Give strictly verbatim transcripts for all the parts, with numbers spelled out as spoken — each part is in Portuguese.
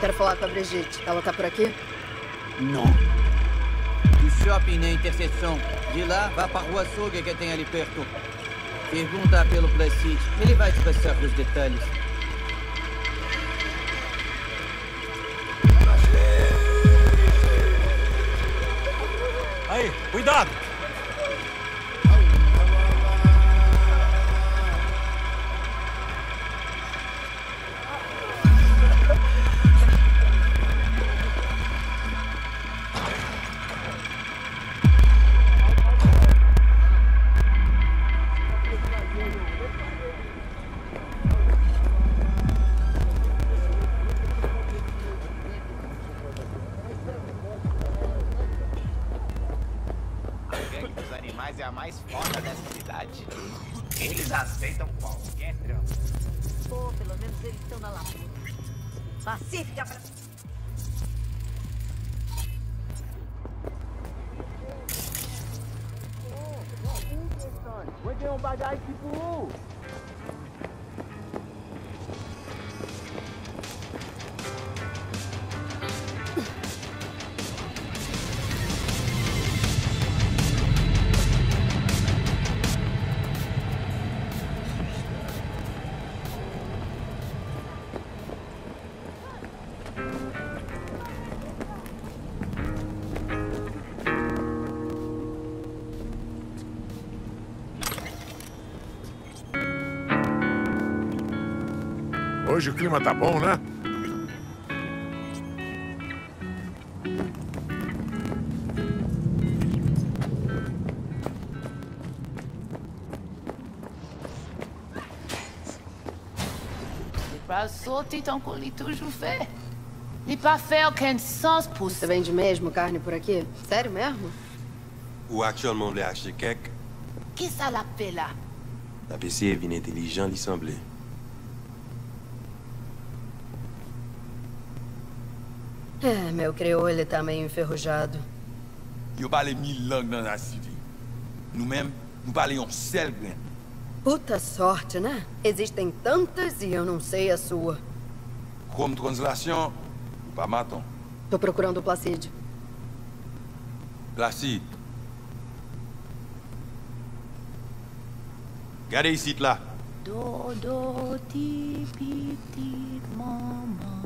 Quero falar com a Brigitte. Ela tá por aqui? Não. O shopping na interseção. De lá, vá para a Rua Açougue que tem ali perto. Pergunta pelo Placide. Ele vai te passar os detalhes. Aí, cuidado! Mas é a mais foda dessa cidade. Eles aceitam qualquer trampo. Pô, pelo menos eles estão na labuta. Pacífica pra... Vai ter um bagagem tipo... Hoje o clima tá bom, né? Pas sauter tant qu'on l'est toujours fait. N'est pas fait aucun sens pour Você ça. vende mesmo carne por aqui? Sério mesmo? Ou actuellement voulait acheter quelque, Qui ça l'a fait là? la P C est bien intelligent, il semblait. É, meu crioulo, ele tá meio enferrujado. Yo parle mille langues dans la cité. Nous-mêmes, nous parlons seul grain. Puta sorte, né? Existem tantas e eu não sei a sua. Comme translation, pas maton. Tô procurando o Placide. Placide. Regardez ici, là. Do, do, ti, pi, ti, maman.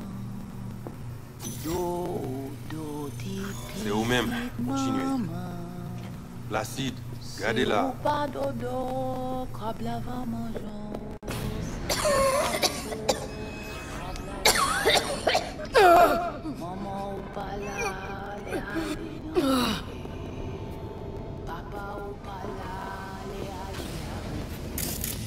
Do, do, ti, pi, C'est vous-même. ti, Continuez. maman. Placide, regardez là. C'est pas dodo, crabe lava mangeant. Maman ou pas là, les avions. Papa ou pas là, les avions.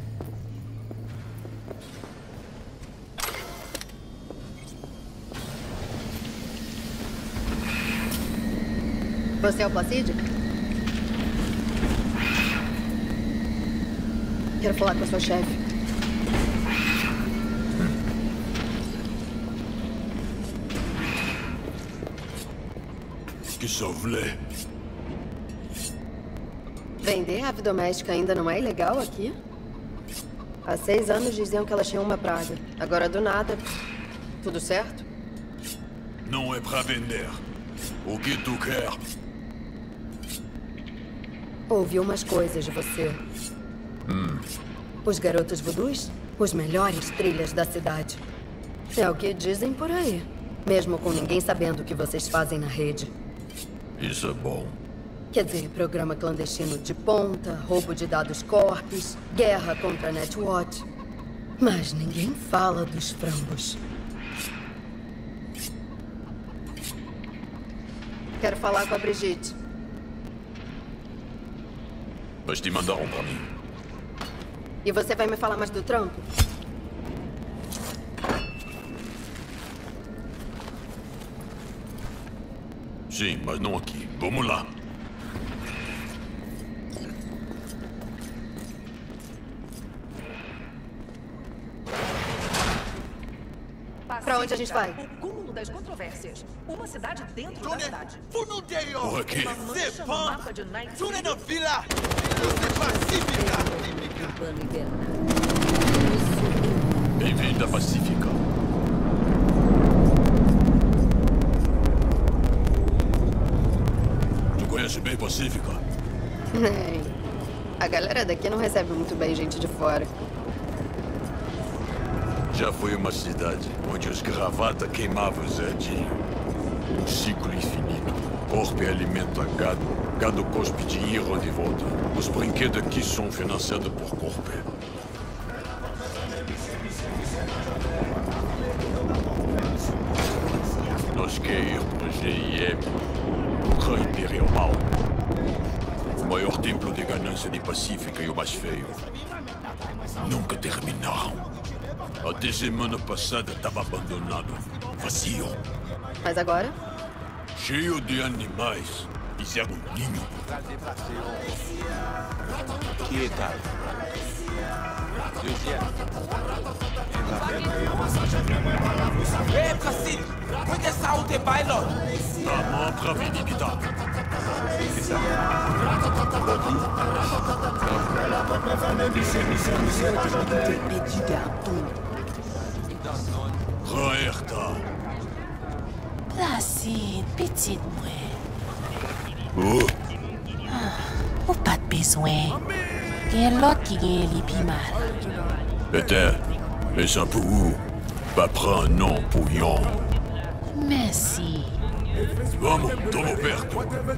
Você é o Placide? Quero falar com a sua chefe. Que só voulait. Vender ave doméstica ainda não é ilegal aqui? Há seis anos diziam que elas tinham uma praga. Agora, do nada, tudo certo? Não é pra vender. O que tu quer? Ouvi umas coisas de você. Hum. Os garotos voodoos? Os melhores trilhas da cidade. É o que dizem por aí. Mesmo com ninguém sabendo o que vocês fazem na rede. Isso é bom. Quer dizer, programa clandestino de ponta, roubo de dados corpos, guerra contra a Netwatch. Mas ninguém fala dos frangos. Quero falar com a Brigitte. Mas te mandaram pra mim. E você vai me falar mais do trampo? Sim, mas não aqui. Vamos lá. Pra onde a gente vai? O cúmulo das controvérsias. Uma cidade dentro da cidade. Por aqui. Mancha no mapa de Night City. villa! Bem-vindo à Pacífica. galera daqui não recebe muito bem gente de fora. Já foi uma cidade onde os gravata queimavam o Zedinho. Um ciclo infinito. Corpo é alimento a gado. Gado cospe dinheiro de volta. Os brinquedos aqui são financiados por Corpo. Nós queremos ir para o G I M. O Gran Imperial. O maior templo de ganância de Pacífica e o mais feio. Nunca terminaram. Até semana passada estava abandonado. Vazio. Mas agora? Cheio de animais. Fizeram um ninho. Que tal? Ei, Placide! Onde é saúde, bailo? Tá mão pra Venibita. Raerta. Placide, petite mouette. Oh, Ou pas de besoin. Il y a l'autre qui gagne les pi mal. Peter, mais ça pour où? Pas prendre un nom pour yon. Merci. Vamos, tomo perto.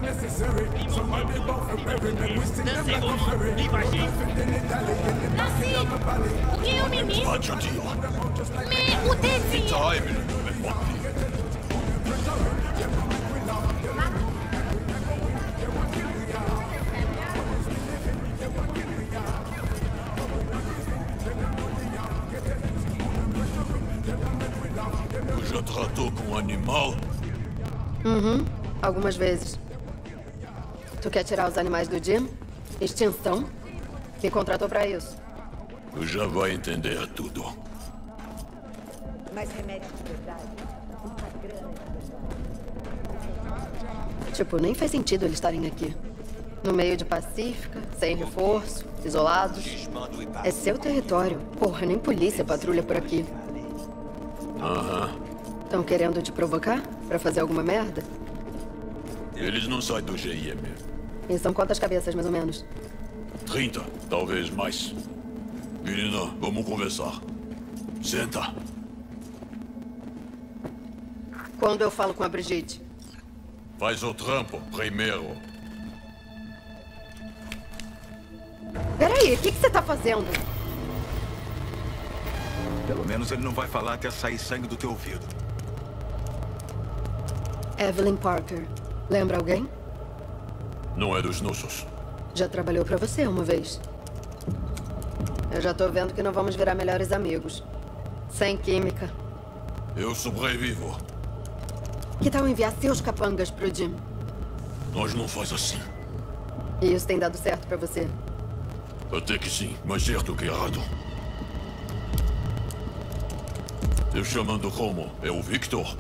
Placide, o que é o menino? Vai, Judio. Mais o Teddy? Tá, Emily. Mais bon. Tu já tratou com um animal? Uhum, algumas vezes. Tu quer tirar os animais do Jim? Extinção? Me contratou pra isso. Tu já vai entender tudo. Mais remédio de verdade. Tipo, nem faz sentido eles estarem aqui. No meio de Pacífica, sem reforço, isolados. É seu território. Porra, nem polícia patrulha por aqui. Aham. Estão querendo te provocar? Pra fazer alguma merda? Eles não saem do G I M. E são quantas cabeças, mais ou menos? trinta, talvez mais. Menina, vamos conversar. Senta. Quando eu falo com a Brigitte? Faz o trampo primeiro. Peraí, o que que você tá fazendo? Pelo menos ele não vai falar até sair sangue do teu ouvido. Evelyn Parker. Lembra alguém? Não é dos nossos. Já trabalhou pra você uma vez. Eu já tô vendo que não vamos virar melhores amigos. Sem química. Eu sobrevivo. Que tal enviar seus capangas pro Jim? Nós não faz assim. E isso tem dado certo pra você? Até que sim, mais certo que errado. Eu chamando como? É o Victor?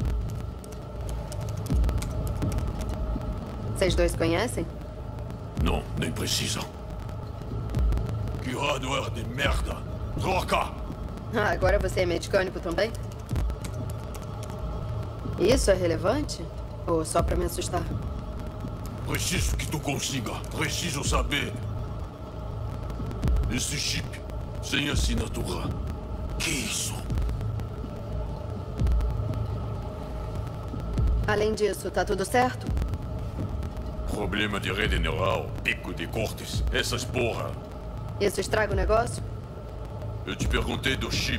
Vocês dois conhecem? Não, nem precisa. Que hardware de merda! Troca! Ah, agora você é mecânico também? Isso é relevante? Ou só pra me assustar? Preciso que tu consiga. Preciso saber. Esse chip, sem assinatura. Que isso? Além disso, tá tudo certo? Problema de rede neural, pico de cortes, essas porra. Isso estraga o negócio? Eu te perguntei do chip.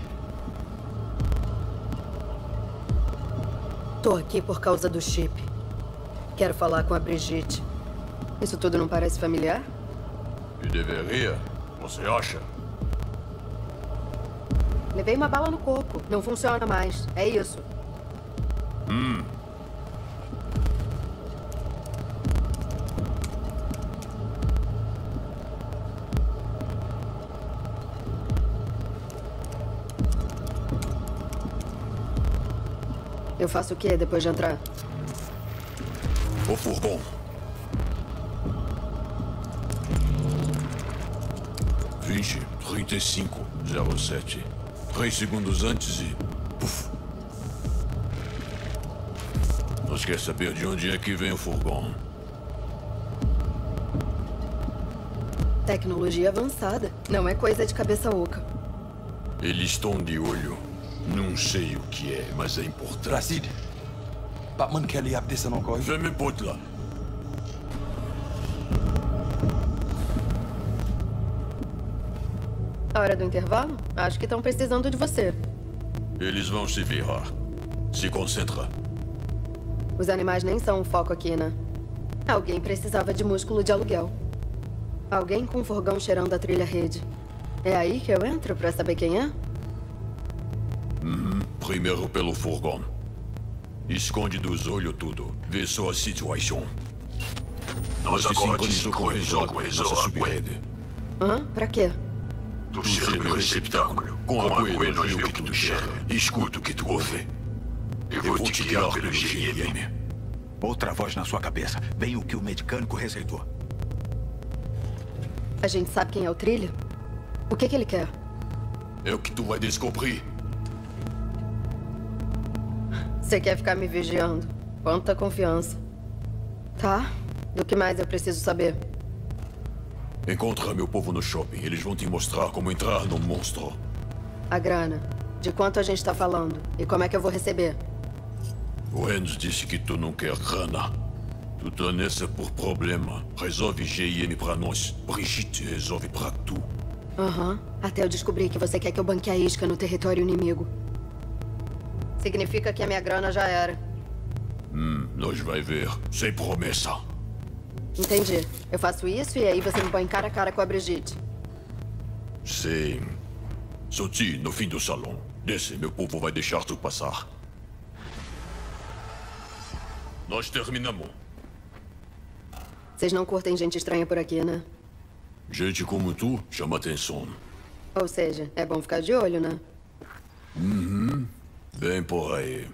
Tô aqui por causa do chip. Quero falar com a Brigitte. Isso tudo não parece familiar? E deveria. Você acha? Levei uma bala no corpo. Não funciona mais. É isso. Hum. Eu faço o quê depois de entrar? O furgão. vinte, trinta e cinco, zero sete. Três segundos antes e... Puf. Nós quer saber de onde é que vem o furgão. Tecnologia avançada. Não é coisa de cabeça oca. Eles estão de olho. Não sei o que é, mas é importante. Placide, Batman Kelly ap descendo encore. Vem me pote lá. A hora do intervalo? Acho que estão precisando de você. Eles vão se virar. Se concentra. Os animais nem são um foco aqui, né? Alguém precisava de músculo de aluguel. Alguém com um furgão cheirando a trilha-rede. É aí que eu entro pra saber quem é? Uhum. Primeiro pelo furgão. Esconde dos olhos tudo. Vê só a situação. Nós agora sincronizamos com nossa subrede. Hã? Pra quê? Tu cheira meu receptáculo. Com a coelho nós vemos o que tu cheira. Escuta o que tu ouve. Eu vou te guiar pelo G I M. Outra voz na sua cabeça. Bem o que o medicânico receitou. A gente sabe quem é o Trilha? O que que ele quer? É o que tu vai descobrir. Você quer ficar me vigiando? Quanta confiança. Tá. E o que mais eu preciso saber? Encontra meu povo no shopping. Eles vão te mostrar como entrar no monstro. A grana. De quanto a gente tá falando? E como é que eu vou receber? O Enzo disse que tu não quer grana. Tu tá nessa por problema. Resolve G I M pra nós. Brigitte resolve pra tu. Aham. Uhum. Até eu descobri que você quer que eu banque a isca no território inimigo. Significa que a minha grana já era. Hum, nós vai ver. Sem promessa. Entendi. Eu faço isso e aí você me põe cara a cara com a Brigitte. Sim. Soti, no fim do salão. Desce, meu povo vai deixar tu passar. Nós terminamos. Vocês não curtem gente estranha por aqui, né? Gente como tu chama atenção. Ou seja, é bom ficar de olho, né? Uhum. Bem por aí.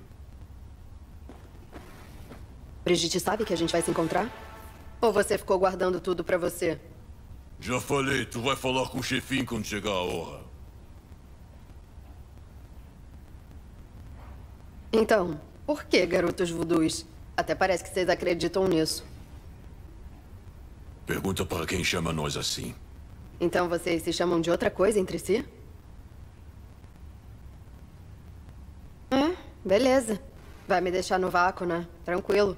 Brigitte sabe que a gente vai se encontrar? Ou você ficou guardando tudo pra você? Já falei, tu vai falar com o chefinho quando chegar a hora. Então, por que garotos voodoos? Até parece que vocês acreditam nisso. Pergunta para quem chama nós assim. Então vocês se chamam de outra coisa entre si? Hum, beleza. Vai me deixar no vácuo, né? Tranquilo.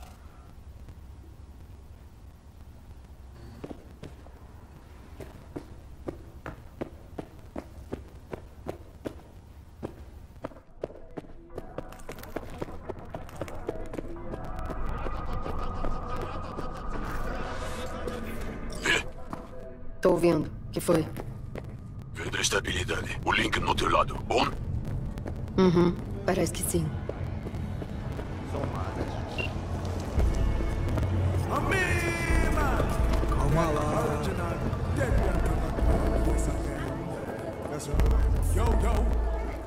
Tô ouvindo. O que foi? Vê da estabilidade. O link no teu lado. Bom? Uhum. Parece que sim. Calma lá. Yo, yo.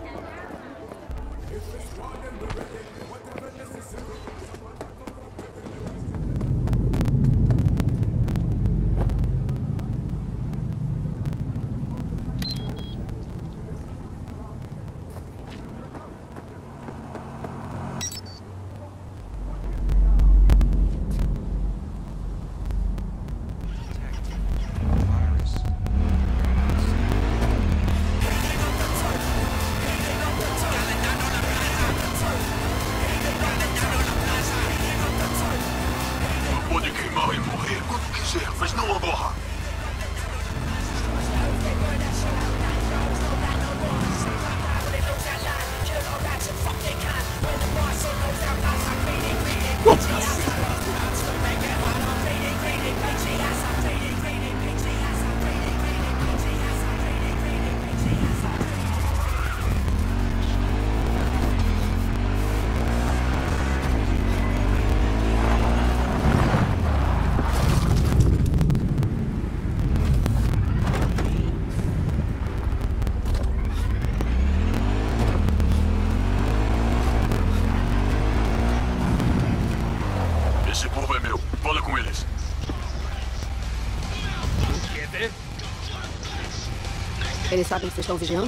Eles sabem que vocês estão vigiando?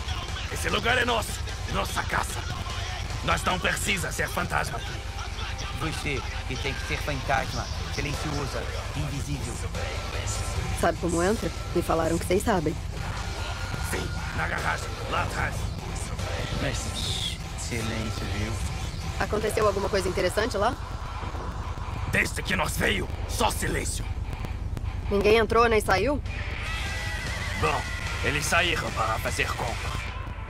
Esse lugar é nosso. Nossa caça. Nós não precisamos ser fantasma. Você, que tem que ser fantasma, silenciosa, invisível. Sabe como entra? Me falaram que vocês sabem. Sim, na garagem, lá atrás. Mas, shh, silêncio, viu? Aconteceu alguma coisa interessante lá? Desde que nós veio, só silêncio. Ninguém entrou nem saiu? Bom, eles saíram para fazer compra.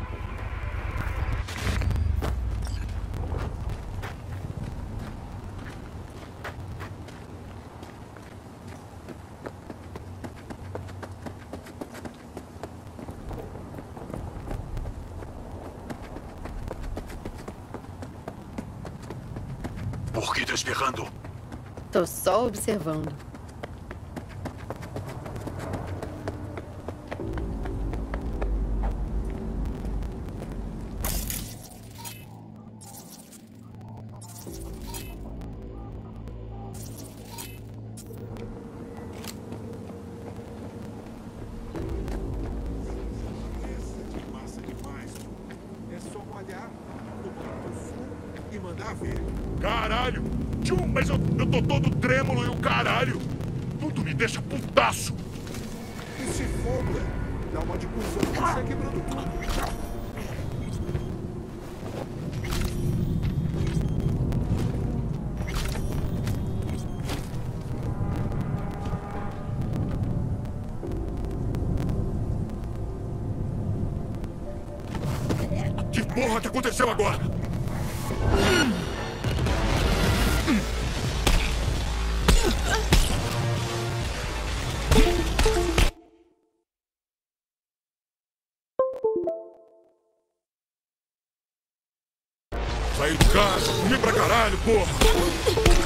Por que tá esperando? Tô só observando. Caralho! Tchum, mas eu, eu tô todo trêmulo e o caralho! Tudo me deixa putaço! E se for, Blair? Dá uma de cuzão que sai quebrando tudo. Que porra que aconteceu agora? Saí de casa, comi pra caralho, porra!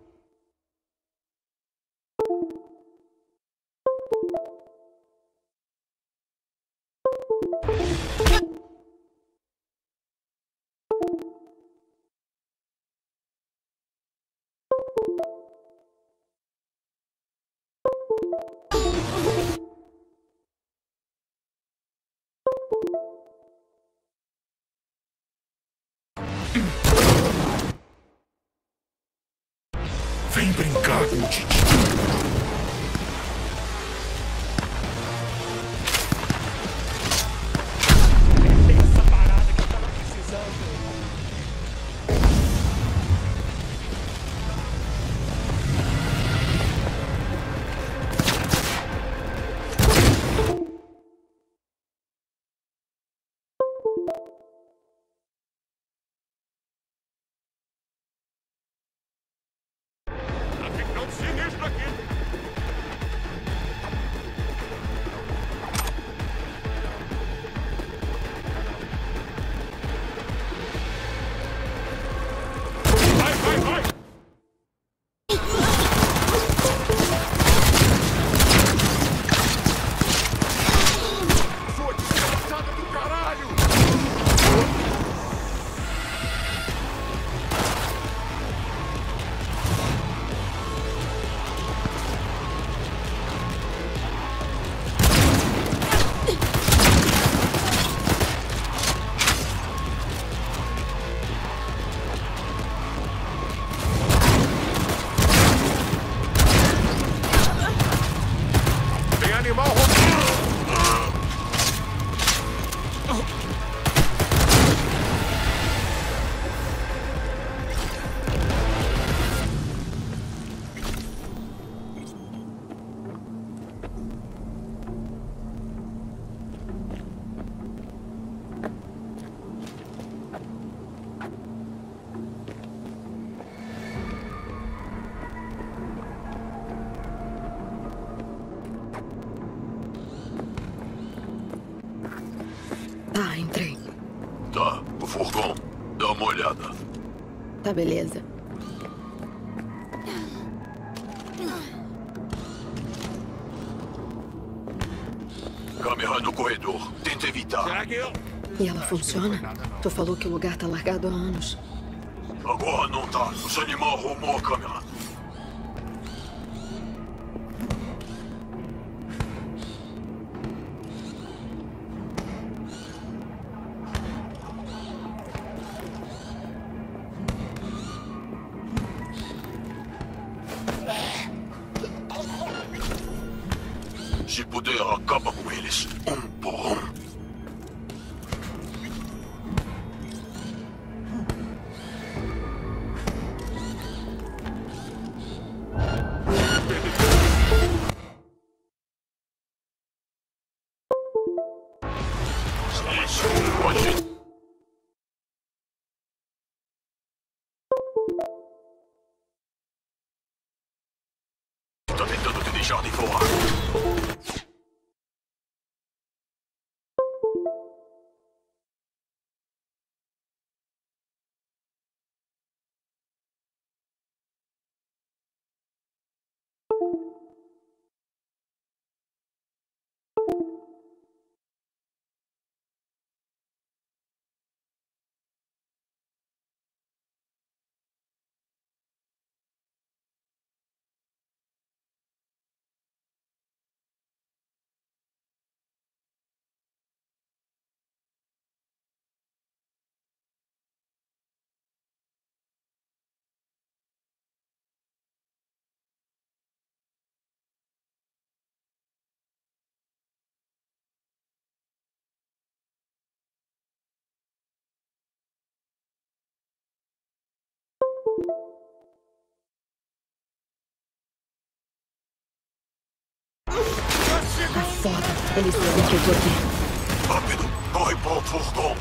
Vem brincar com o Titi. Essa parada que eu tava precisando. Sinistro aqui! Vai, vai, vai! Sua desgraçada do caralho! Animal Tá, entrei. Tá, o furgão. Dá uma olhada. Tá, beleza. Câmera no corredor. Tenta evitar. E ela funciona? Tu falou que o lugar tá largado há anos. Agora não tá. Os animais arrumou a câmera. Se puder, acaba com eles. Um por um. Tá tentando te deixar de fora. Tá foda. Eles sabem que eu tô aqui. Rápido, corre para o furgão.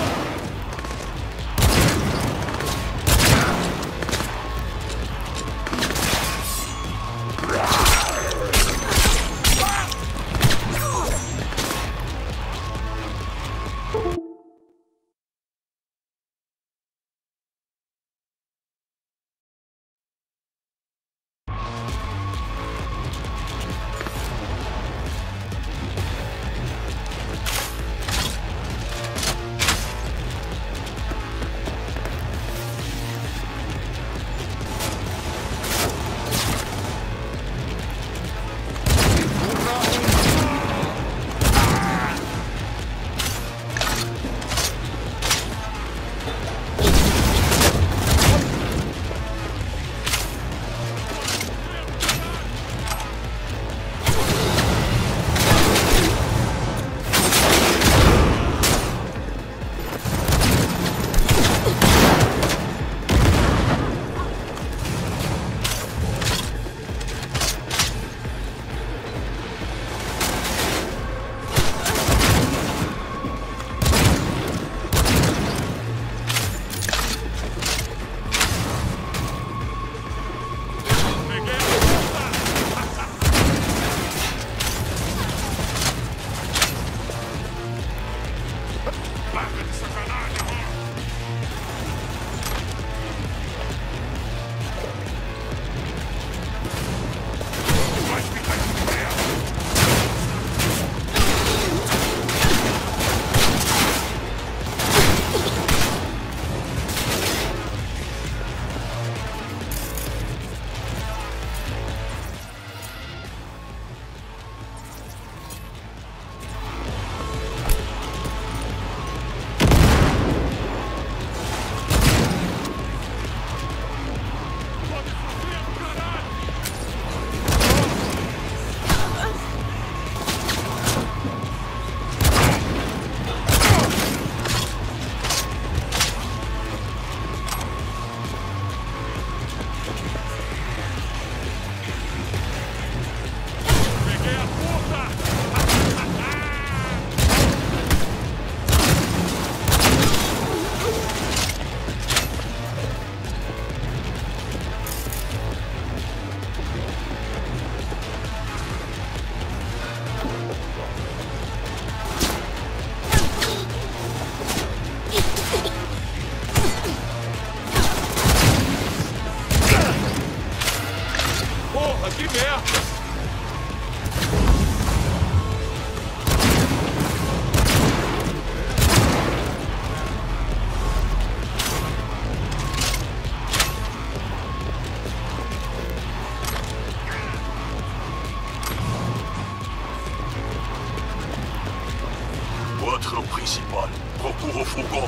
Votre principal, recours au fourgon.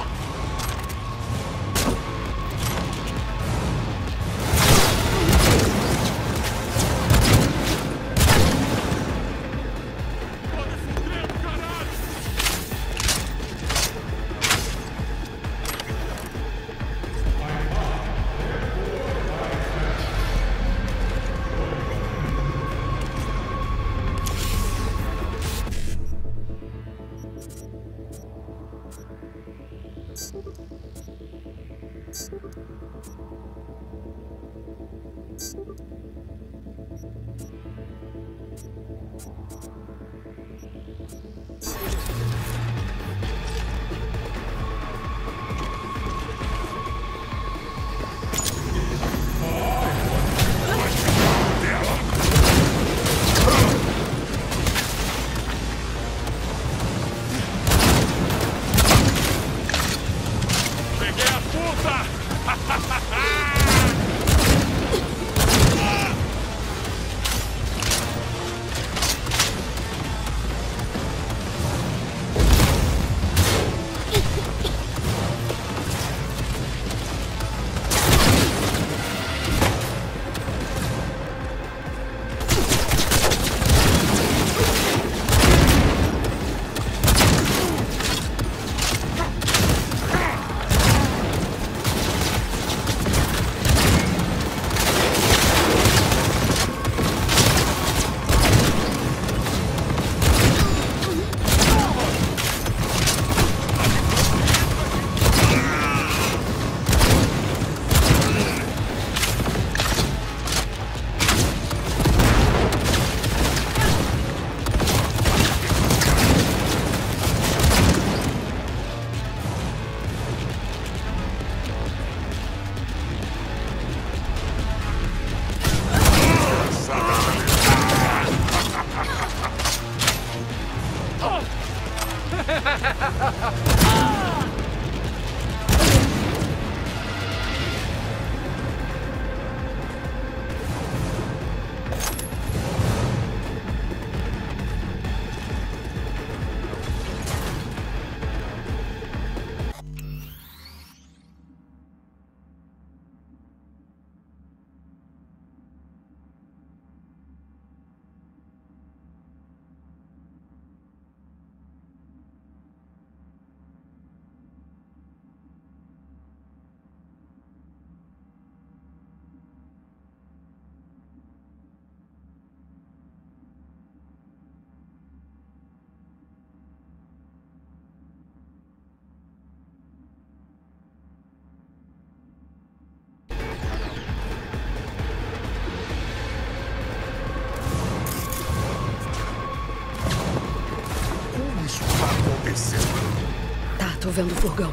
Tá, tô vendo o furgão.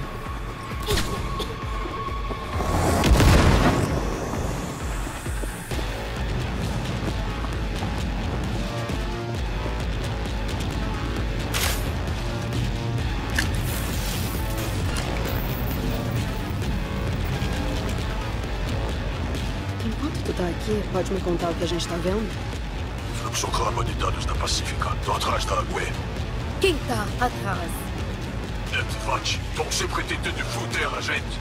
Enquanto tu tá aqui, pode me contar o que a gente tá vendo? Fluxograma de dados da Pacífica. Tô atrás da Agüe. Quem tá atrás? Ned Vatch, você pretende de fuder a gente?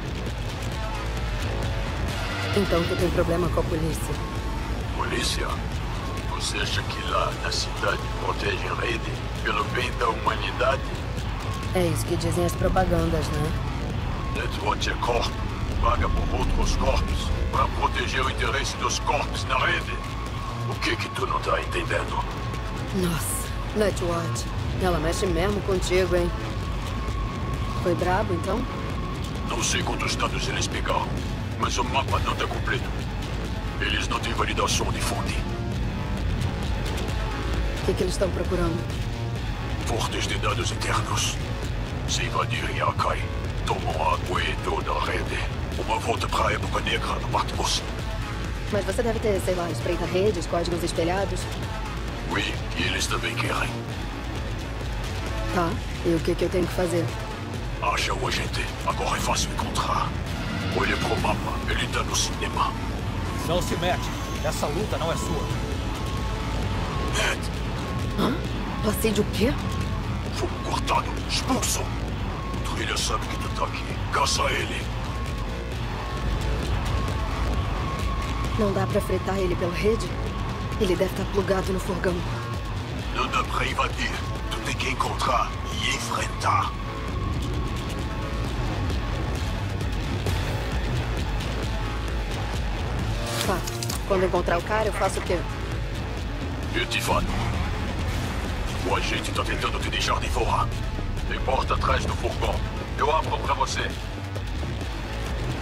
Então tu tem problema com a polícia? Polícia? Você acha que lá na cidade protegem rede pelo bem da humanidade? É isso que dizem as propagandas, né? Ned Vatch é corpo, paga por outros corpos para proteger o interesse dos corpos na rede. O que que tu não tá entendendo? Nossa, Ned Vatch. Ela mexe mesmo contigo, hein? Foi brabo, então? Não sei quantos dados eles pegaram, mas o mapa não tá completo. Eles não têm validação de fonte. O que, que eles estão procurando? Fortes de dados internos. Se invadirem Akai, tomam a Agüe e toda a rede. Uma volta para a época negra no Matmos. Mas você deve ter, sei lá, espreita-redes, códigos espelhados. Oui, e eles também querem. Tá, e o que, que eu tenho que fazer? Acha o agente. Agora é fácil encontrar. Olhe pro mapa, ele tá no cinema. Não se mete. Essa luta não é sua. Ned! Hã? Placide o quê? Fogo cortado. Expulso. O Trilha sabe que tu tá aqui. Caça ele. Não dá pra fretar ele pela rede? Ele deve estar plugado no furgão. Não dá pra invadir. Tu tem que encontrar e enfrentar. Tá. Quando encontrar o cara, eu faço o quê? Eu te falo. O agente tá tentando te deixar de fora. Tem porta atrás do furgão. Eu abro pra você.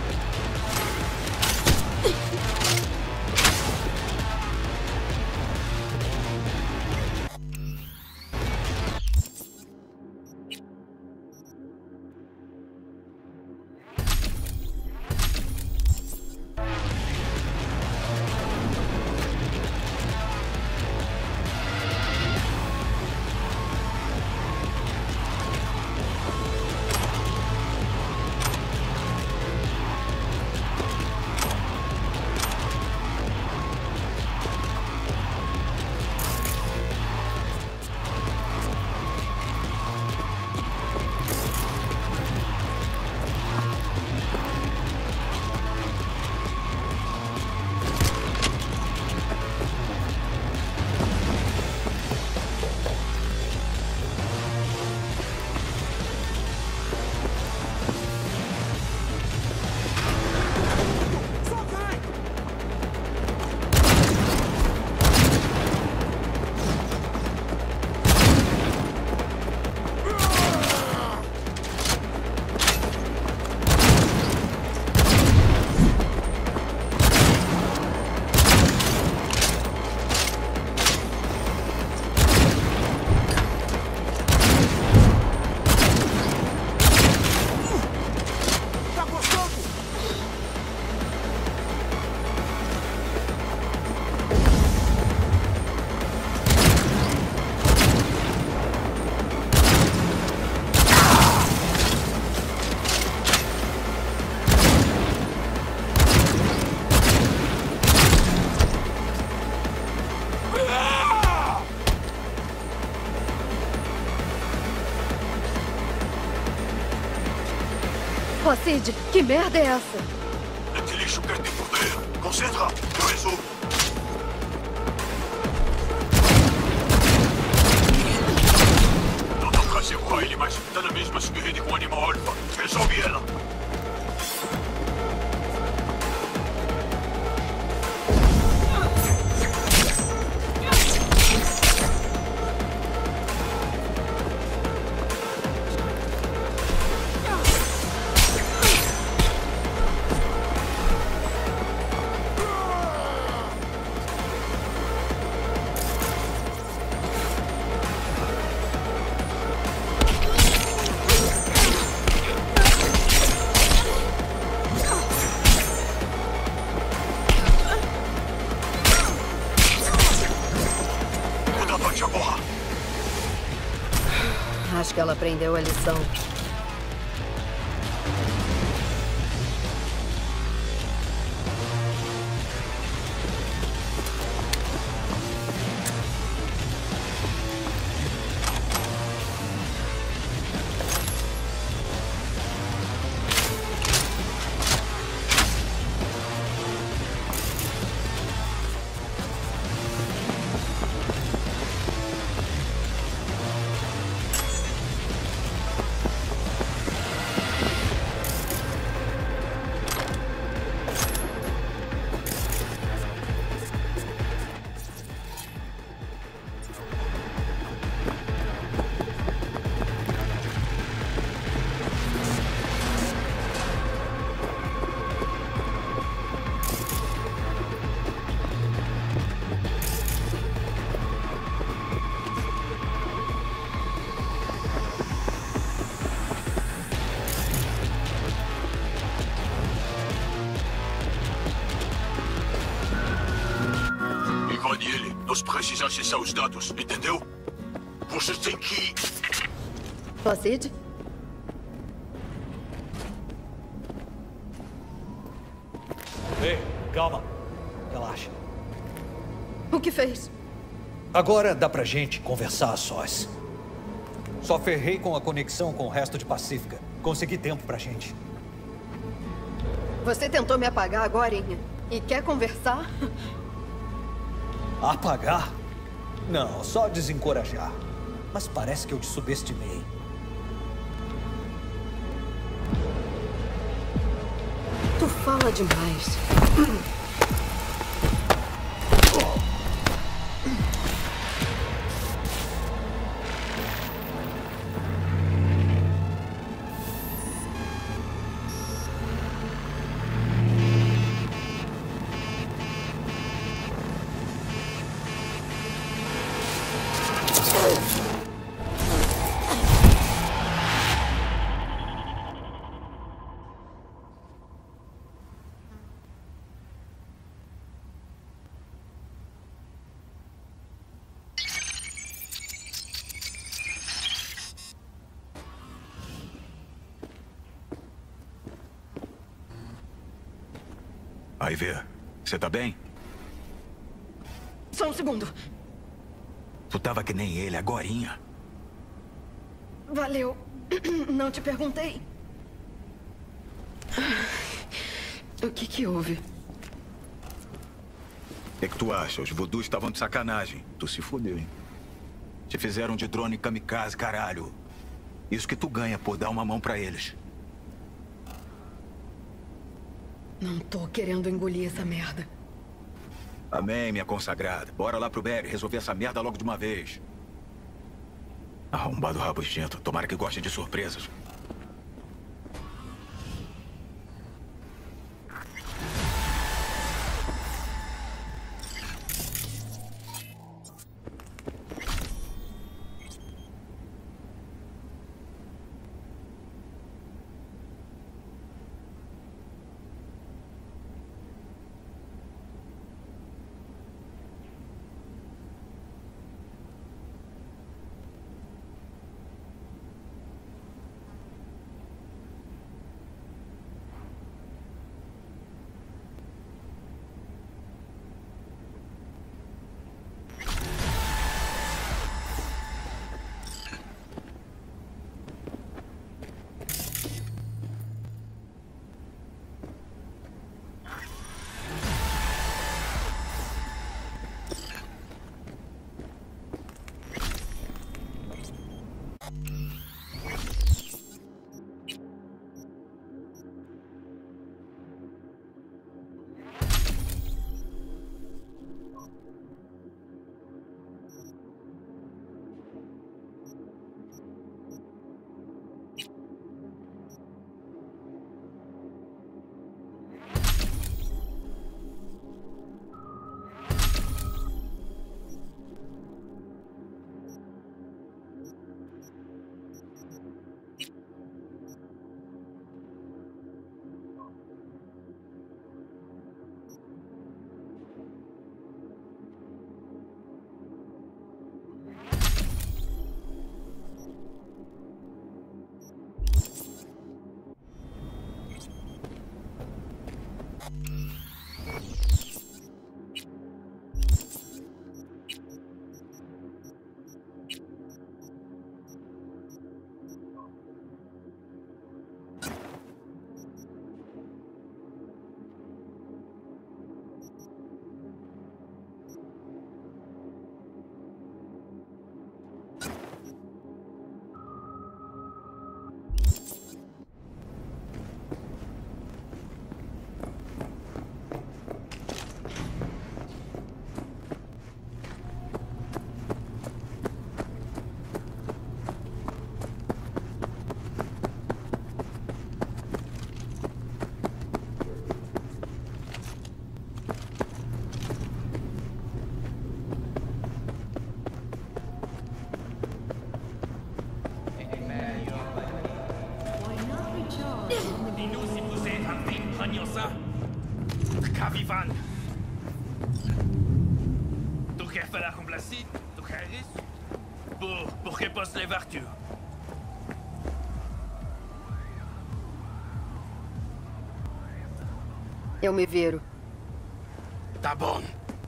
Placide, que merda é essa? Esse lixo quer te foder. Concentra, eu resolvo. Não dá pra segurar ele, mas tá na mesma espirrede com o animal alfa. Resolve ela. Acho que ela aprendeu a lição. Nós precisamos acessar os dados, entendeu? Você tem que... Placide? Ei, calma. Relaxa. O que fez? Agora dá pra gente conversar a sós. Só ferrei com a conexão com o resto de Pacífica. Consegui tempo pra gente. Você tentou me apagar agorinha. E quer conversar? Apagar? Não, só desencorajar. Mas parece que eu te subestimei. Tu fala demais. Ivy, você tá bem? Só um segundo. Tu tava que nem ele, agorinha. Valeu. Não te perguntei. O que que houve? O que, que tu acha? Os voodoos estavam de sacanagem. Tu se fodeu, hein? Te fizeram de drone kamikaze, caralho. Isso que tu ganha por dar uma mão pra eles. Não tô querendo engolir essa merda. Amém, minha consagrada. Bora lá pro Barry resolver essa merda logo de uma vez. Arrombado rabugento. Tomara que gostem de surpresas. voyons ça. Cavivan. Tu quer falar com Placide? Tu quer isso? Por, por que posso levar-te? Eu me viro. Tá bom.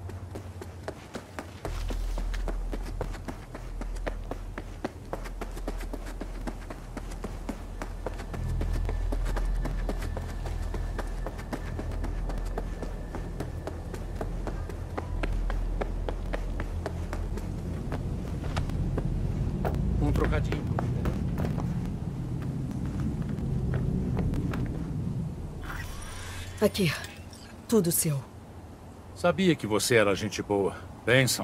Um trocadinho. Aqui. Tudo seu. Sabia que você era gente boa. Benção.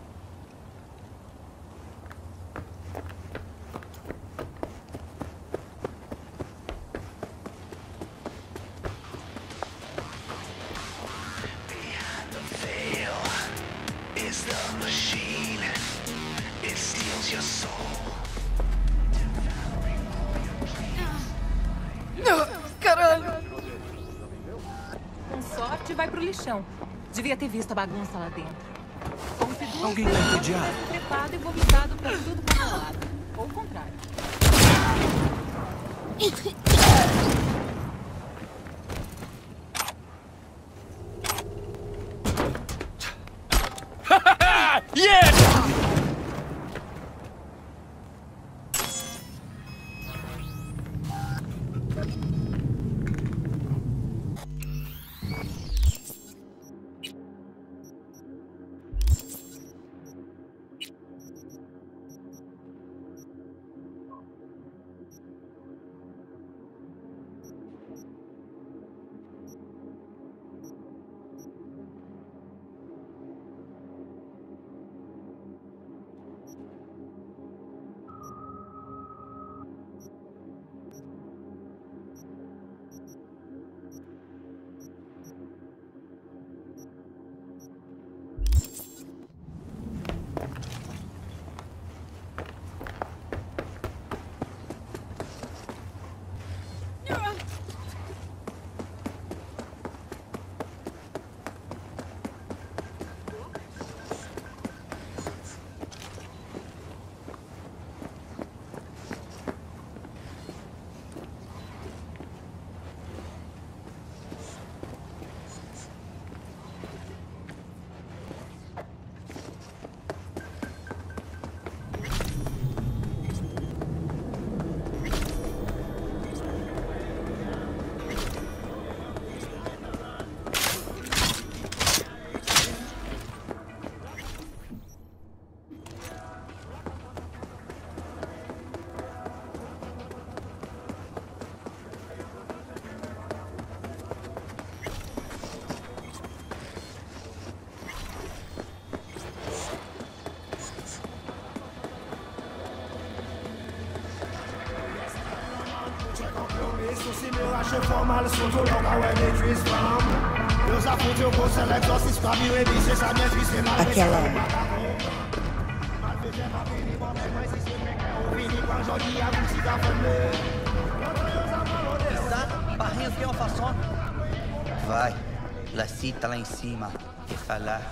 Devia ter visto a bagunça lá dentro. Alguém tá entediado? Trepado e vomitado por tudo para o lado. Ou o contrário. Yeah! Se meu achou formal, soltou logo a web de Islam. Meus apontos eu vou select, só se escreve o E B C, sabe as vistas na Aquela. Tá? Barrinhos que é uma façon? Vai. Placide tá lá em cima. Quer falar?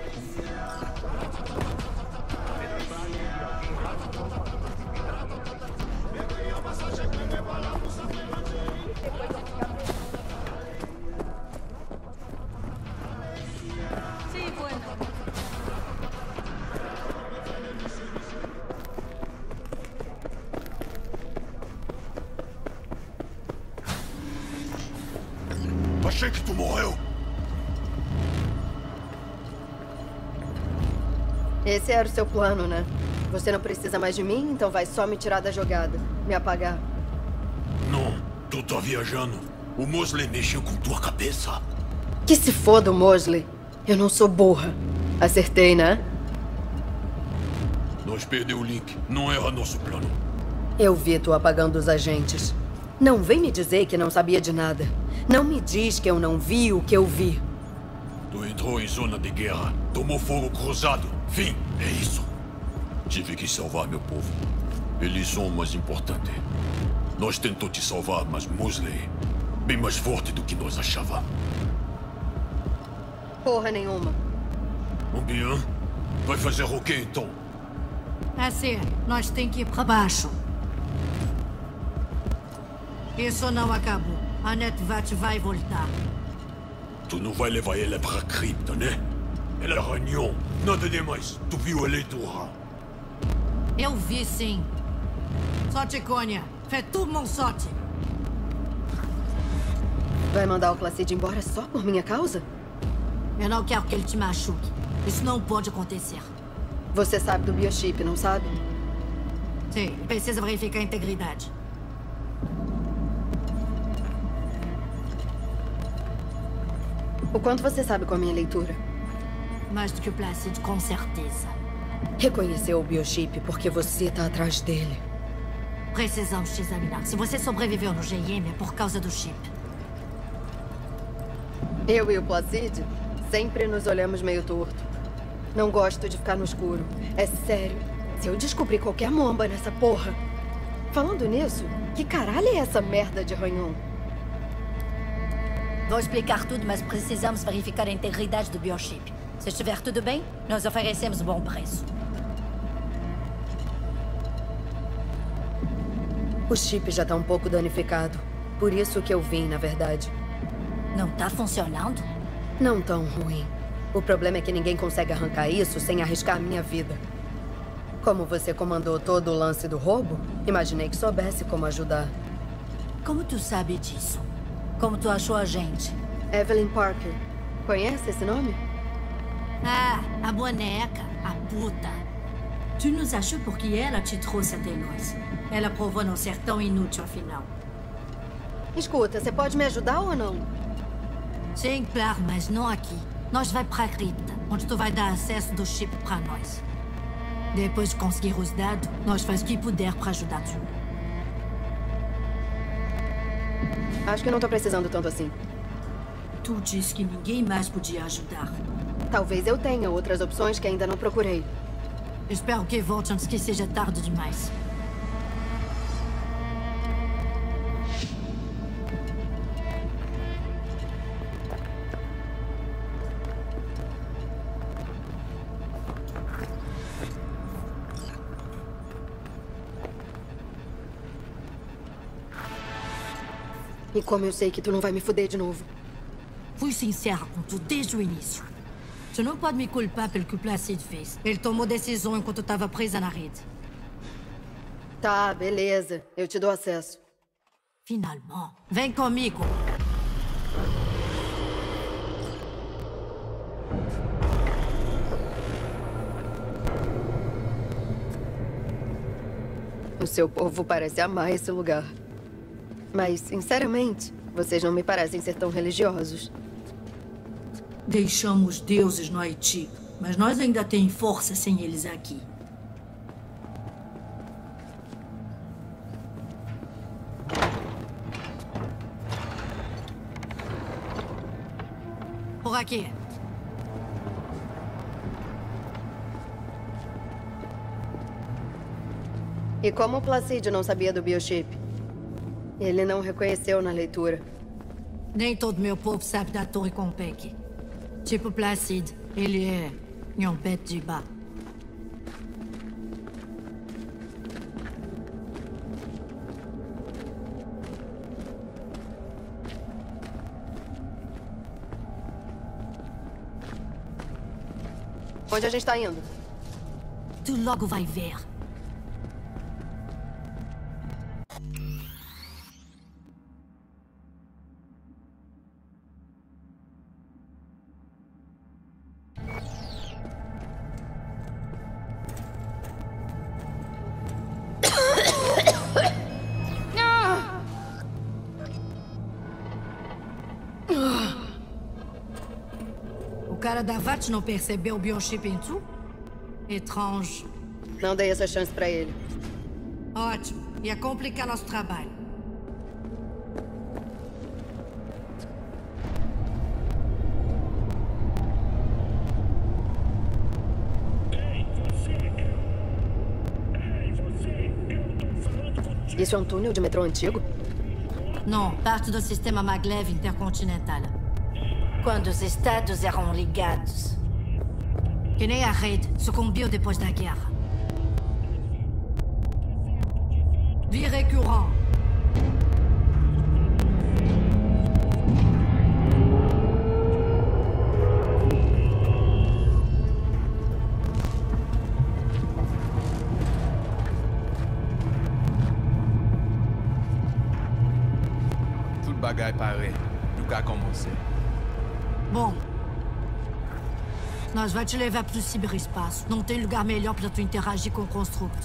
Achei que tu morreu. Esse era o seu plano, né? Você não precisa mais de mim, então vai só me tirar da jogada. Me apagar. Não, tu tá viajando. O Mosley mexeu com tua cabeça. Que se foda o Mosley. Eu não sou burra. Acertei, né? Nós perdemos o link. Não era nosso plano. Eu vi tu apagando os agentes. Não vem me dizer que não sabia de nada. Não me diz que eu não vi o que eu vi. Tu entrou em zona de guerra. Tomou fogo cruzado. Fim, é isso. Tive que salvar meu povo. Eles são o mais importante. Nós tentou te salvar, mas Mosley... bem mais forte do que nós achava. Porra nenhuma. Bien. Vai fazer o quê, então? É sério, nós temos que ir para baixo. Isso não acabou. A Netvat vai voltar. Tu não vai levar ela para a cripta, né? Ela é ranhou. Nada demais. Tu viu a leitura? Eu vi, sim. Sorte, Cônia. Fais tout mon sorte. Vai mandar o Placide embora só por minha causa? Eu não quero que ele te machuque. Isso não pode acontecer. Você sabe do biochip, não sabe? Sim, precisa verificar a integridade. O quanto você sabe com a minha leitura? Mais do que o Placide, com certeza. Reconheceu o biochip porque você está atrás dele. Precisamos te examinar. Se você sobreviveu no G M, é por causa do chip. Eu e o Placide sempre nos olhamos meio torto. Não gosto de ficar no escuro. É sério. Se eu descobrir qualquer momba nessa porra... Falando nisso, que caralho é essa merda de ranhão? Vou explicar tudo, mas precisamos verificar a integridade do biochip. Se estiver tudo bem, nós oferecemos um bom preço. O chip já tá um pouco danificado. Por isso que eu vim, na verdade. Não tá funcionando? Não tão ruim. O problema é que ninguém consegue arrancar isso sem arriscar a minha vida. Como você comandou todo o lance do roubo, imaginei que soubesse como ajudar. Como tu sabe disso? Como tu achou a gente? Evelyn Parker. Conhece esse nome? Ah, a boneca, a puta. Tu nos achou porque ela te trouxe até nós. Ela provou não ser tão inútil, afinal. Escuta, você pode me ajudar ou não? Sim, claro, mas não aqui. Nós vai pra cripta, onde tu vai dar acesso do chip pra nós. Depois de conseguir os dados, nós faz o que puder pra ajudar tu. Acho que não tô precisando tanto assim. Tu disse que ninguém mais podia ajudar. Talvez eu tenha outras opções que ainda não procurei. Espero que volte antes que seja tarde demais. E como eu sei que tu não vai me fuder de novo? Fui sincera com tu desde o início. Tu não pode me culpar pelo que o Placide fez. Ele tomou decisão enquanto eu estava presa na rede. Tá, beleza. Eu te dou acesso. Finalmente. Vem comigo. O seu povo parece amar esse lugar. Mas, sinceramente, vocês não me parecem ser tão religiosos. Deixamos deuses no Haiti, mas nós ainda temos força sem eles aqui. Por aqui. E como o Placide não sabia do biochip? Ele não reconheceu na leitura. Nem todo meu povo sabe da Torre Compec. Tipo Placide, ele é um pet de bar. Onde a gente tá indo? Tu logo vai ver. O cara da V A T não percebeu o biochip em tu? Estranho. Não dei essa chance pra ele. Ótimo. Ia complicar nosso trabalho. Isso é um túnel de metrô antigo? Não, parte do sistema Maglev intercontinental. Quando os estados eram ligados. Que nem a rede sucumbiu depois da guerra. Vie récurrent. Tout le bagage paré. Nous avons commencé. Bom. Nós vai te levar pro ciberespaço. Não tem lugar melhor pra tu interagir com o construto.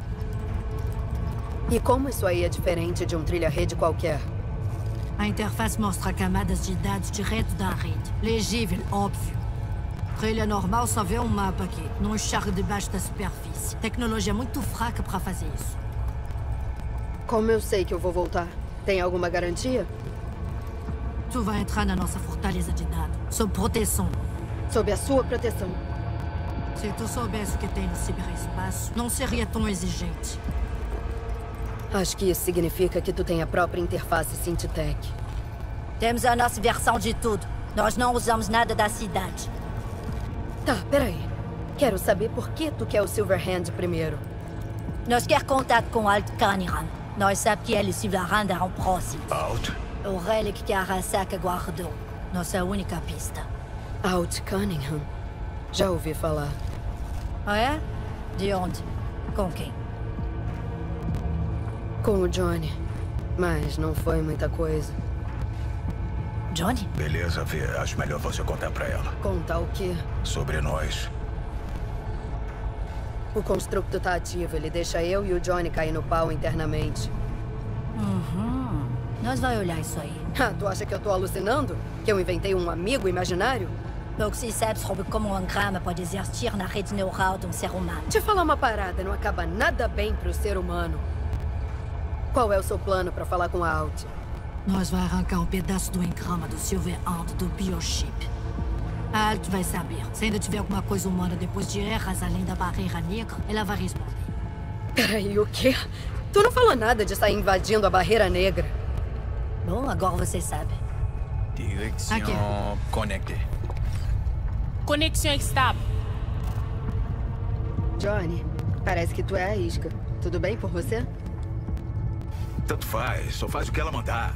E como isso aí é diferente de um trilha-rede qualquer? A interface mostra camadas de dados direto da rede. Legível, óbvio. Trilha normal só vê um mapa aqui. Não enxerga debaixo da superfície. Tecnologia muito fraca pra fazer isso. Como eu sei que eu vou voltar? Tem alguma garantia? Tu vai entrar na nossa fortaleza de dados. Sob proteção. Sob a sua proteção. Se tu soubesse o que tem no ciberespaço, não seria tão exigente. Acho que isso significa que tu tem a própria interface Synthetech. Temos a nossa versão de tudo. Nós não usamos nada da cidade. Tá, peraí. Quero saber por que tu quer o Silverhand primeiro. Nós quer contato com Alt Cunningham. Nós sabemos que ele e Silverhand eram próximos. Alt? O relic que a Arasaka guardou. Nossa única pista. Alt Cunningham? Já ouvi falar. Ah, é? De onde? Com quem? Com o Johnny. Mas não foi muita coisa. Johnny? Beleza, Vê. Acho melhor você contar pra ela. Contar o quê? Sobre nós. O construto tá ativo. Ele deixa eu e o Johnny cair no pau internamente. Uhum. Nós vai olhar isso aí. Ah, tu acha que eu tô alucinando? Que eu inventei um amigo imaginário? Pouco se sabe sobre como um grama pode existir na rede neural de um ser humano. Te falar uma parada, não acaba nada bem pro ser humano. Qual é o seu plano pra falar com a Alt? Nós vai arrancar um pedaço do engrama do Silverhand do biochip. A Alt vai saber. Se ainda tiver alguma coisa humana depois de erras além da barreira negra, ela vai responder. Peraí, o quê? Tu não falou nada de sair invadindo a barreira negra. Bom, agora você sabe. Direction connectée. Conexão estável. Johnny, parece que tu é a isca. Tudo bem por você? Tanto faz. Só faz o que ela mandar.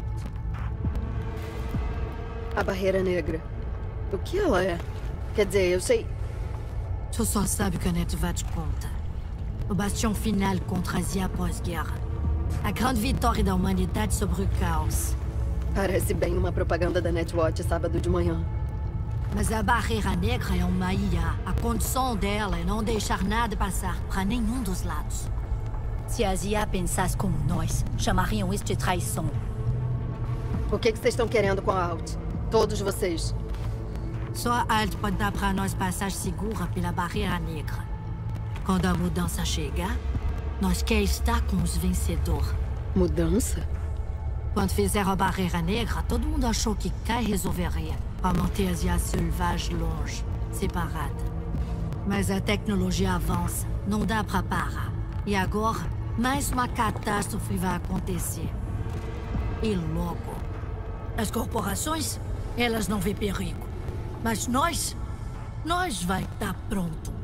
A barreira negra. O que ela é? Quer dizer, eu sei... Tu só sabe o que a Netvat te conta. O bastião final contra a Zia pós-guerra. A grande vitória da humanidade sobre o caos. Parece bem uma propaganda da Netwatch sábado de manhã. Mas a barreira negra é uma I A. A condição dela é não deixar nada passar para nenhum dos lados. Se as I A pensassem como nós, chamariam isso de traição. O que vocês estão querendo com a Alt? Todos vocês. Só a Alt pode dar para nós passagem segura pela barreira negra. Quando a mudança chegar, nós quer estar com os vencedores. Mudança? Quando fizeram a barreira negra, todo mundo achou que Kai resolveria para manter as I A selvagens longe, separadas. Mas a tecnologia avança, não dá para parar. E agora, mais uma catástrofe vai acontecer. E logo. As corporações, elas não vêem perigo. Mas nós, nós vai estar pronto.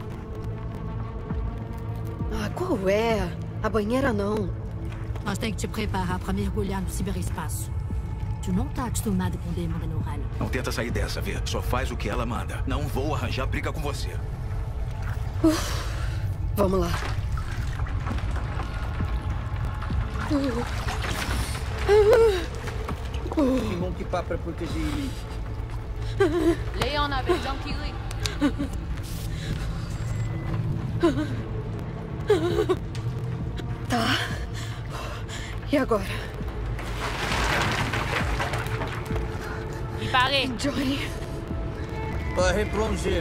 Ah, qual é? A banheira não. Nós temos que te preparar para mergulhar no ciberespaço. Tu não tá acostumado com demanda neural. Não tenta sair dessa, Vê. Só faz o que ela manda. Não vou arranjar briga com você. Uf, vamos lá. Ils m'ont qui pas pour protéger lui. Léon avec Junkie Lee. Tá. E agora? E parei. Johnny. Para replonger.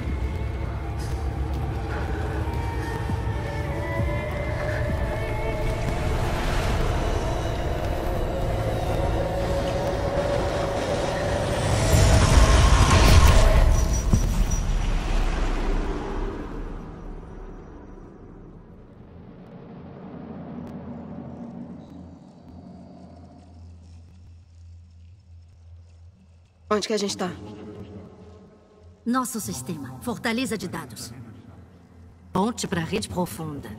Onde que a gente tá? Nosso sistema. Fortaleza de dados. Ponte para a rede profunda.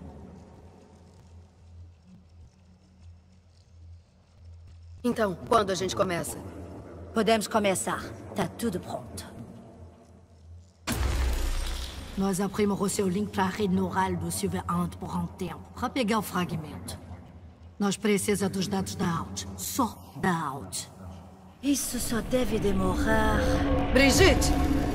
Então, quando a gente começa? Podemos começar. Tá tudo pronto. Nós abrimos o seu link para a rede neural do Silverhand por um tempo, para pegar o fragmento. Nós precisamos dos dados da Out. Só da Out. Isso só deve demorar... Brigitte!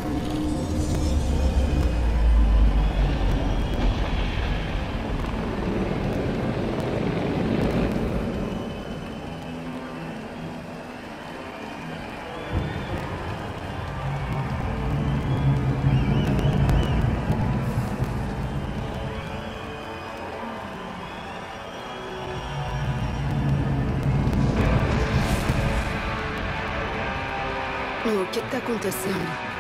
O que está acontecendo?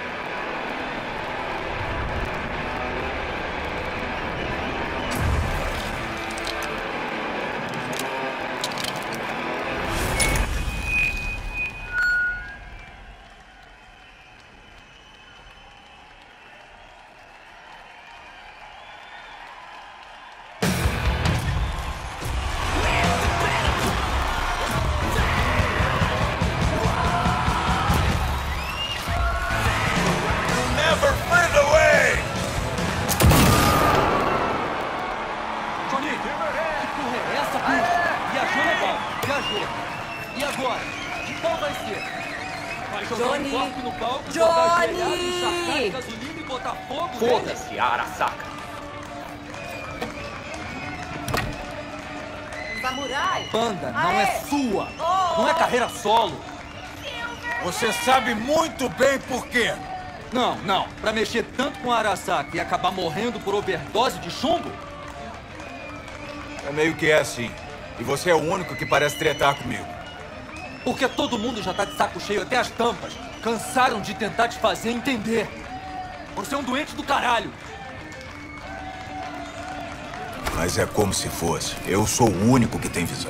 Foda-se, Arasaka. Samurai! Banda não é sua. Não é carreira solo. Você sabe muito bem por quê. Não, não. Pra mexer tanto com a Arasaka e acabar morrendo por overdose de chumbo? É meio que é assim. E você é o único que parece tretar comigo. Porque todo mundo já tá de saco cheio, até as tampas. Cansaram de tentar te fazer entender. Você é um doente do caralho. Mas é como se fosse. Eu sou o único que tem visão.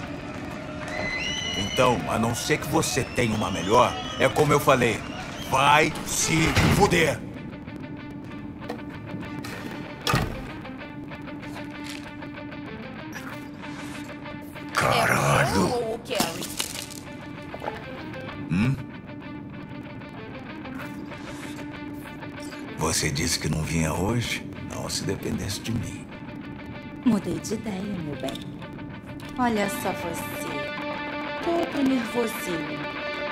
Então, a não ser que você tenha uma melhor, é como eu falei. Vai se fuder. Caralho. Ou o Carrie? Hum? Você disse que não vinha hoje? Não se dependesse de mim. Mudei de ideia, meu bem. Olha só você. Todo nervosinho.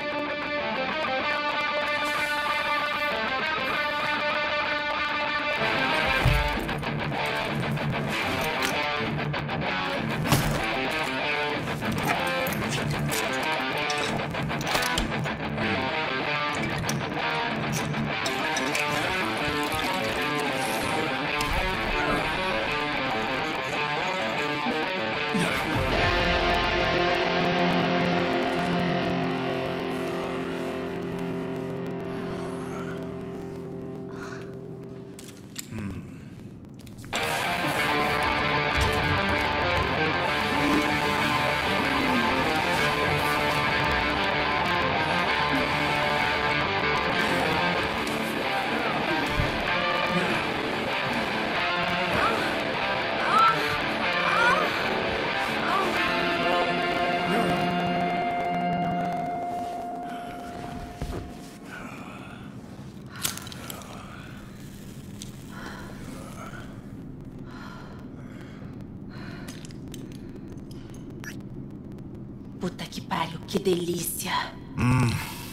Puta que pariu, que delícia. Hum.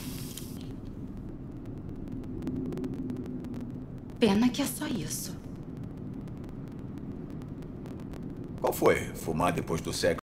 Pena que é só isso. Qual foi? Fumar depois do sexo